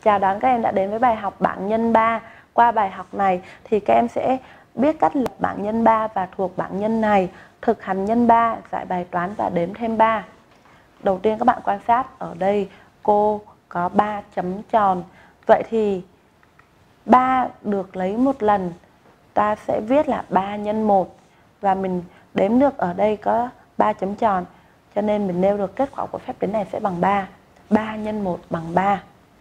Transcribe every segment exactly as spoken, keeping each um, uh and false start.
Chào đón các em đã đến với bài học bảng nhân ba. Qua bài học này thì các em sẽ biết cách lập bảng nhân ba và thuộc bảng nhân này, thực hành nhân ba, giải bài toán và đếm thêm ba. Đầu tiên các bạn quan sát ở đây cô có ba chấm tròn. Vậy thì ba được lấy một lần, ta sẽ viết là ba nhân một. Và mình đếm được ở đây có ba chấm tròn, cho nên mình nêu được kết quả của phép tính này sẽ bằng ba. ba nhân một bằng ba.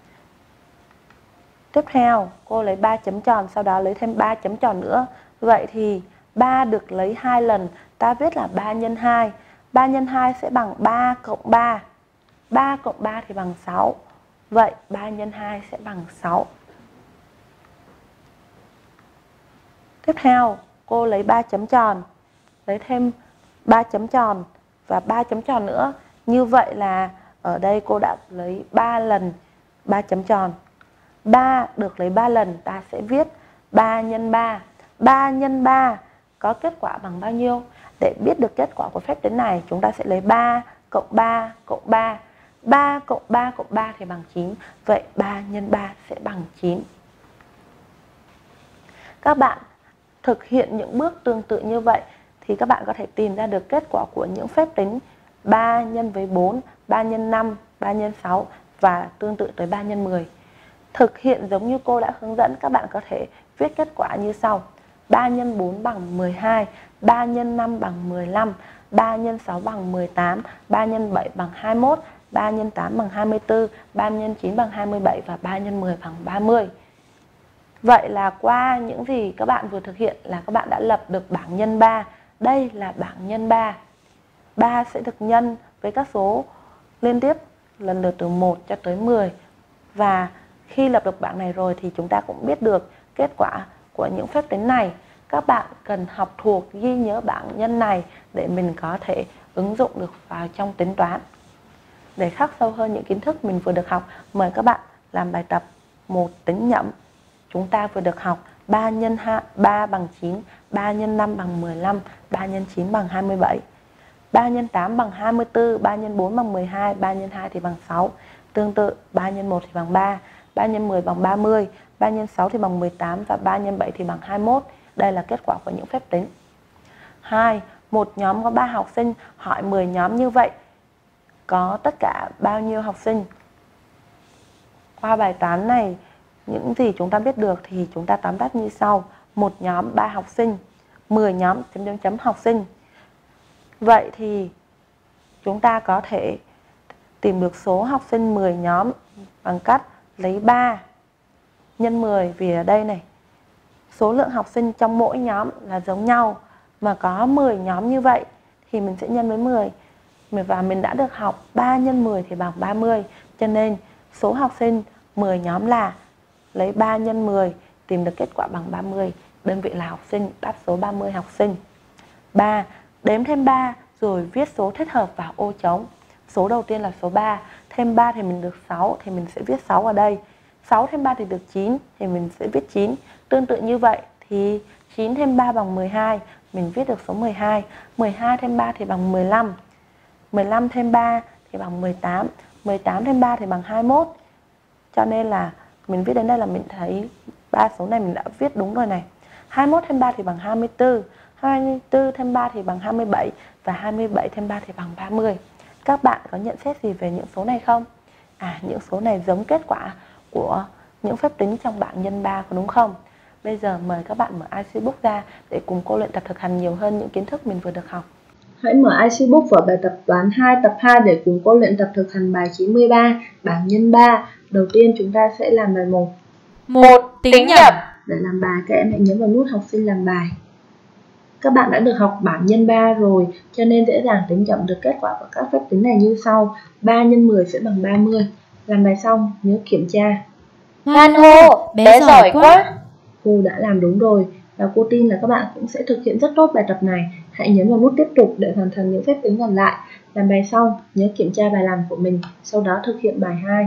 Tiếp theo, cô lấy ba chấm tròn, sau đó lấy thêm ba chấm tròn nữa. Vậy thì ba được lấy hai lần, ta viết là ba nhân hai. ba nhân hai sẽ bằng ba cộng ba. ba cộng ba thì bằng sáu. Vậy ba nhân hai sẽ bằng sáu. Tiếp theo, cô lấy ba chấm tròn, lấy thêm ba chấm tròn và ba chấm tròn nữa. Như vậy là ở đây cô đã lấy ba lần ba chấm tròn. ba được lấy ba lần, ta sẽ viết ba nhân ba. ba nhân ba có kết quả bằng bao nhiêu? Để biết được kết quả của phép tính này, chúng ta sẽ lấy ba cộng ba cộng ba. ba cộng ba cộng ba thì bằng chín. Vậy ba nhân ba sẽ bằng chín. Các bạn thực hiện những bước tương tự như vậy thì các bạn có thể tìm ra được kết quả của những phép tính ba nhân với bốn, ba nhân năm, ba nhân sáu và tương tự tới ba nhân mười. Thực hiện giống như cô đã hướng dẫn, các bạn có thể viết kết quả như sau. ba nhân bốn bằng mười hai, ba nhân năm bằng mười lăm, ba nhân sáu bằng mười tám, ba nhân bảy bằng hai mươi mốt, ba nhân tám bằng hai mươi tư, ba nhân chín bằng hai mươi bảy và ba nhân mười bằng ba mươi. Vậy là qua những gì các bạn vừa thực hiện là các bạn đã lập được bảng nhân ba. Đây là bảng nhân ba. ba sẽ được nhân với các số liên tiếp lần lượt từ một cho tới mười. Và khi lập được bảng này rồi thì chúng ta cũng biết được kết quả của những phép tính này. Các bạn cần học thuộc, ghi nhớ bảng nhân này để mình có thể ứng dụng được vào trong tính toán. Để khắc sâu hơn những kiến thức mình vừa được học, mời các bạn làm bài tập một tính nhẩm. Chúng ta vừa được học ba nhân ba bằng chín, ba nhân năm bằng mười lăm, ba nhân chín bằng hai mươi bảy, ba nhân tám bằng hai mươi tư, ba nhân bốn bằng mười hai, ba nhân hai thì bằng sáu. Tương tự, ba nhân một thì bằng ba, ba nhân mười bằng ba mươi, ba nhân sáu thì bằng mười tám và ba nhân bảy thì bằng hai mươi mốt. Đây là kết quả của những phép tính. hai. Một nhóm có ba học sinh, hỏi mười nhóm như vậy có tất cả bao nhiêu học sinh? Qua bài toán này, những gì chúng ta biết được thì chúng ta tóm tắt như sau. Một nhóm ba học sinh, mười nhóm chấm chấm chấm học sinh. Vậy thì chúng ta có thể tìm được số học sinh mười nhóm bằng cách lấy ba nhân mười. Vì ở đây này, số lượng học sinh trong mỗi nhóm là giống nhau, mà có mười nhóm như vậy thì mình sẽ nhân với mười. Và mình đã được học ba nhân mười thì bằng ba mươi. Cho nên số học sinh mười nhóm là lấy ba nhân mười, tìm được kết quả bằng ba mươi. Đơn vị là học sinh, đáp số ba mươi học sinh. ba. Đếm thêm ba rồi viết số thích hợp vào ô trống. Số đầu tiên là số ba, thêm ba thì mình được sáu thì mình sẽ viết sáu ở đây. sáu thêm ba thì được chín thì mình sẽ viết chín. Tương tự như vậy thì chín thêm ba bằng mười hai, mình viết được số mười hai. mười hai thêm ba thì bằng mười lăm. mười lăm thêm ba thì bằng mười tám. mười tám thêm ba thì bằng hai mươi mốt. Cho nên là mình viết đến đây là mình thấy ba số này mình đã viết đúng rồi này. hai mươi mốt thêm ba thì bằng hai mươi tư. hai mươi tư thêm ba thì bằng hai mươi bảy. Và hai mươi bảy thêm ba thì bằng ba mươi. Các bạn có nhận xét gì về những số này không? À, những số này giống kết quả của những phép tính trong bảng nhân ba, có đúng không? Bây giờ mời các bạn mở i xê Book ra để cùng cô luyện tập thực hành nhiều hơn những kiến thức mình vừa được học. Hãy mở i xê Book vào bài tập toán hai tập hai để cùng cô luyện tập thực hành bài chín mươi ba, bảng nhân ba. Đầu tiên chúng ta sẽ làm bài một. một. Tính nhẩm. Để làm bài, các em hãy nhấn vào nút học sinh làm bài. Các bạn đã được học bảng nhân ba rồi, cho nên dễ dàng tính chậm được kết quả của các phép tính này như sau. ba nhân mười sẽ bằng ba mươi. Làm bài xong, nhớ kiểm tra. Hoan hô, bé giỏi quá. Cô đã làm đúng rồi, và cô tin là các bạn cũng sẽ thực hiện rất tốt bài tập này. Hãy nhấn vào nút tiếp tục để hoàn thành những phép tính còn lại. Làm bài xong, nhớ kiểm tra bài làm của mình, sau đó thực hiện bài hai.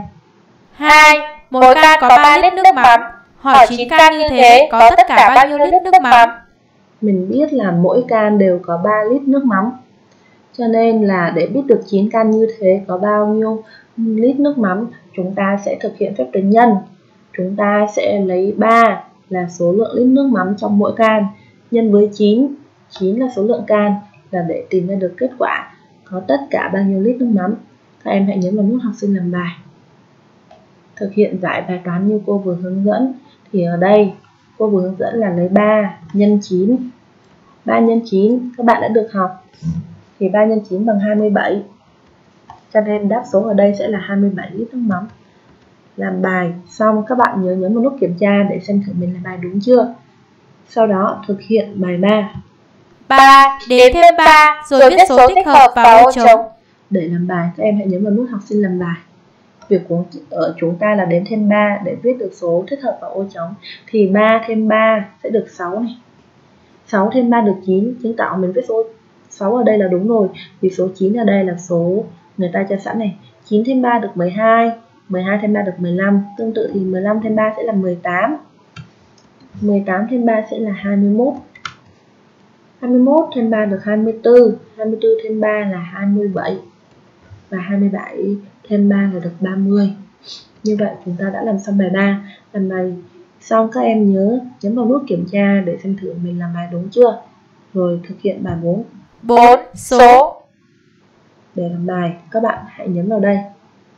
hai. Mỗi can có ba lít nước mắm. Hỏi chín can như thế có tất cả bao nhiêu lít nước mắm? Mình biết là mỗi can đều có ba lít nước mắm. Cho nên là để biết được chín can như thế có bao nhiêu lít nước mắm, chúng ta sẽ thực hiện phép tính nhân. Chúng ta sẽ lấy ba là số lượng lít nước mắm trong mỗi can, nhân với chín, chín là số lượng can, là để tìm ra được kết quả có tất cả bao nhiêu lít nước mắm. Các em hãy nhấn vào nút học sinh làm bài. Thực hiện giải bài toán như cô vừa hướng dẫn. Thì ở đây cô vừa hướng dẫn là lấy ba nhân chín. ba nhân chín các bạn đã được học. Thì ba nhân chín bằng hai mươi bảy. Cho nên đáp số ở đây sẽ là hai mươi bảy lít nước mắm. Làm bài xong các bạn nhớ nhấn vào nút kiểm tra để xem thử mình làm bài đúng chưa. Sau đó thực hiện bài ba. ba. Đếm thêm ba rồi viết số thích hợp vào ô trống. Để làm bài các em hãy nhấn vào nút học sinh làm bài. Việc của ở chúng ta là đếm thêm ba để viết được số thích hợp vào ô trống. Thì ba thêm ba sẽ được sáu này. sáu thêm ba được chín, chứng tỏ mình viết số sáu ở đây là đúng rồi. Vì số chín ở đây là số người ta cho sẵn này. chín thêm ba được mười hai, mười hai thêm ba được mười lăm. Tương tự thì mười lăm thêm ba sẽ là mười tám. mười tám thêm ba sẽ là hai mươi mốt. hai mươi mốt thêm ba được hai mươi tư, hai mươi tư thêm ba là hai mươi bảy. Và hai mươi bảy thêm ba là được ba mươi. Như vậy chúng ta đã làm xong bài ba. Làm bài xong các em nhớ nhấn vào nút kiểm tra để xem thử mình làm bài đúng chưa. Rồi thực hiện bài bốn. bốn. Số. Để làm bài các bạn hãy nhấn vào đây.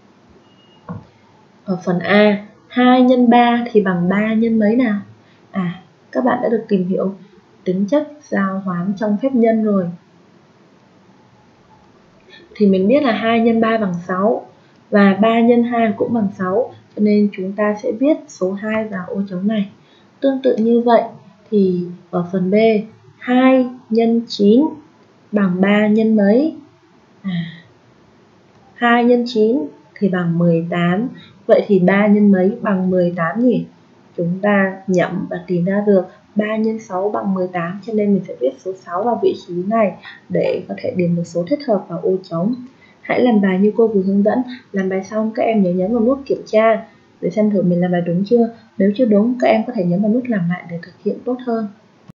Ở phần A, hai nhân ba thì bằng ba nhân mấy nào? À, các bạn đã được tìm hiểu tính chất giao hoán trong phép nhân rồi. Thì mình biết là hai nhân ba bằng sáu và ba nhân hai cũng bằng sáu, cho nên chúng ta sẽ viết số hai vào ô trống này. Tương tự như vậy thì ở phần B, hai nhân chín bằng ba nhân mấy? À, hai nhân chín thì bằng mười tám. Vậy thì ba nhân mấy bằng mười tám nhỉ? Chúng ta nhẩm và tìm ra được ba nhân sáu bằng mười tám, cho nên mình sẽ viết số sáu vào vị trí này để có thể điền một số thích hợp vào ô trống. Hãy làm bài như cô vừa hướng dẫn. Làm bài xong các em nhớ nhấn vào nút kiểm tra để xem thử mình làm bài đúng chưa. Nếu chưa đúng các em có thể nhấn vào nút làm lại để thực hiện tốt hơn.